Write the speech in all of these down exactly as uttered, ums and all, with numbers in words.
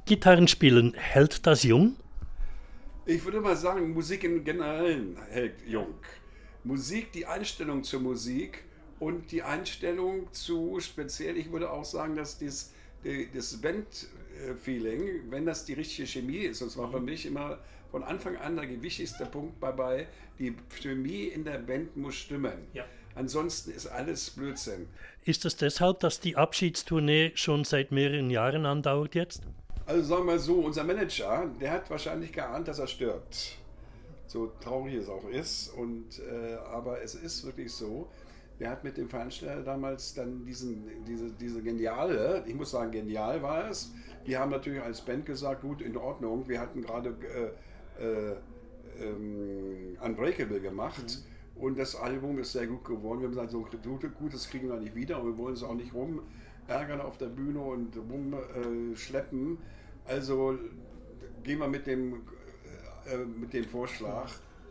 Gitarrenspielen, hält das jung? Ich würde mal sagen, Musik im Generellen hält jung. Musik, die Einstellung zur Musik und die Einstellung zu, speziell, ich würde auch sagen, dass dies, die, das Band-Feeling, wenn das die richtige Chemie ist, das war für mich immer von Anfang an der wichtigste Punkt dabei, die Chemie in der Band muss stimmen. Ja. Ansonsten ist alles Blödsinn. Ist es deshalb, dass die Abschiedstournee schon seit mehreren Jahren andauert jetzt? Also sagen wir so, unser Manager, der hat wahrscheinlich geahnt, dass er stirbt. So traurig es auch ist. Und, äh, aber es ist wirklich so, der hat mit dem Veranstalter damals dann diesen, diese, diese geniale, ich muss sagen genial war es, die haben natürlich als Band gesagt, gut, in Ordnung, wir hatten gerade äh, äh, ähm, Unbreakable gemacht. Mhm. Und das Album ist sehr gut geworden. Wir haben gesagt, so gut, das kriegen wir nicht wieder und wir wollen es auch nicht rumärgern auf der Bühne und rumschleppen. Äh, also gehen wir mit dem, äh, mit dem Vorschlag,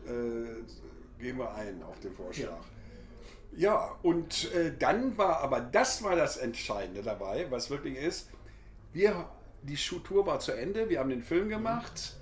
äh, gehen wir ein auf den Vorschlag. Ja, ja und äh, dann war, aber das war das Entscheidende dabei, was wirklich ist, wir, die Tour war zu Ende, wir haben den Film gemacht.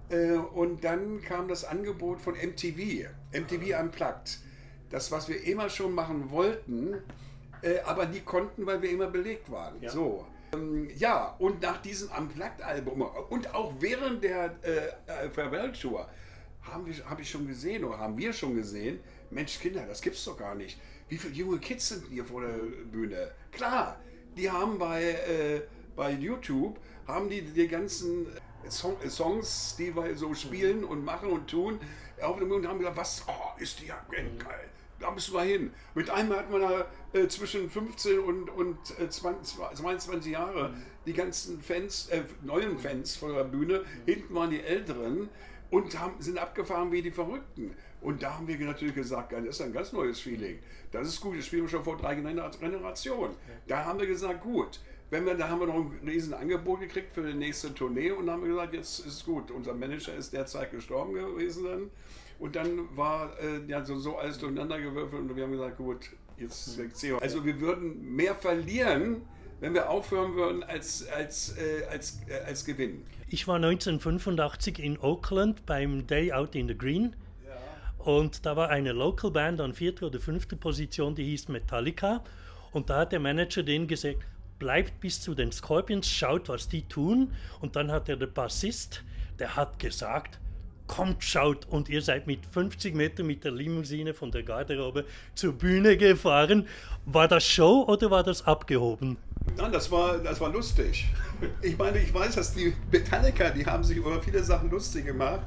Und dann kam das Angebot von M T V, M T V Unplugged. Das, was wir immer schon machen wollten, aber nie konnten, weil wir immer belegt waren. Ja, so. Ja, und nach diesem Unplugged-Album und auch während der äh, Farewell-Tour habe hab ich schon gesehen, oder haben wir schon gesehen, Mensch Kinder, das gibt's doch gar nicht. Wie viele junge Kids sind hier vor der Bühne? Klar, die haben bei, äh, bei YouTube, haben die die ganzen Song, Songs, die wir so spielen und machen und tun, auf dem Mund haben gesagt, was, oh, ist die ja geil, da müssen wir hin. Mit einem hatten wir da äh, zwischen fünfzehn und, und äh, zwanzig, zweiundzwanzig Jahre die ganzen Fans, äh, neuen Fans von der Bühne, hinten waren die Älteren und haben, sind abgefahren wie die Verrückten. Und da haben wir natürlich gesagt, das ist ein ganz neues Feeling. Das ist gut, das spielen wir schon vor drei Generationen. Da haben wir gesagt, gut. Wenn wir, da haben wir noch ein riesen Angebot gekriegt für die nächste Tournee und haben wir gesagt, jetzt ist es gut. Unser Manager ist derzeit gestorben gewesen dann. Und dann war äh, ja, so, so alles durcheinander gewürfelt und wir haben gesagt, gut, jetzt sehen wir. Also wir würden mehr verlieren, wenn wir aufhören würden, als, als, äh, als, äh, als gewinnen. Ich war neunzehnhundertfünfundachtzig in Oakland beim Day Out in the Green. Ja. Und da war eine Local Band an vierter oder fünfter Position, die hieß Metallica. Und da hat der Manager denen gesagt, bleibt bis zu den Scorpions, schaut, was die tun. Und dann hat der, der Bassist, der hat gesagt, kommt, schaut. Und ihr seid mit fünfzig Metern mit der Limousine von der Garderobe zur Bühne gefahren. War das Show oder war das abgehoben? Nein, das war, das war lustig. Ich meine, ich weiß, dass die Metallica, die haben sich über viele Sachen lustig gemacht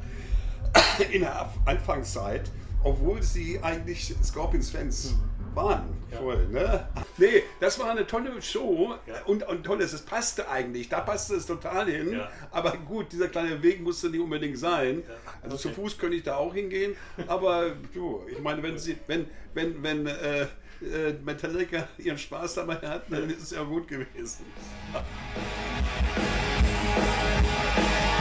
in der Anfangszeit, obwohl sie eigentlich Scorpions-Fans waren. Ja. Voll, ne? Nee, das war eine tolle Show, ja. und, und tolles, es passte eigentlich, da passte es total hin, ja. Aber gut, dieser kleine Weg musste nicht unbedingt sein, ja. Also okay. Zu Fuß könnte ich da auch hingehen, aber du, ich meine, wenn sie, wenn, wenn, wenn äh, äh, Metallica ihren Spaß dabei hat, dann ist es ja gut gewesen.